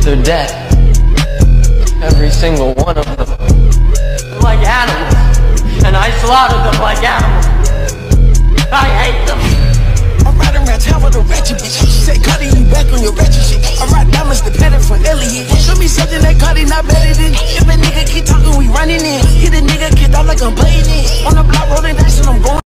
They're dead. Every single one of them. They're like animals. And I slaughtered them like animals. I hate them. I'm riding around town with a ratchet bitch. She said, Cardi, you back on your ratchet shit. I ride diamonds dependent for Elliot. Show me something that Cardi not better than. If a nigga keep talking, we running in. Hit a nigga, kid out like I'm playing it. On the block rolling dice and I'm going.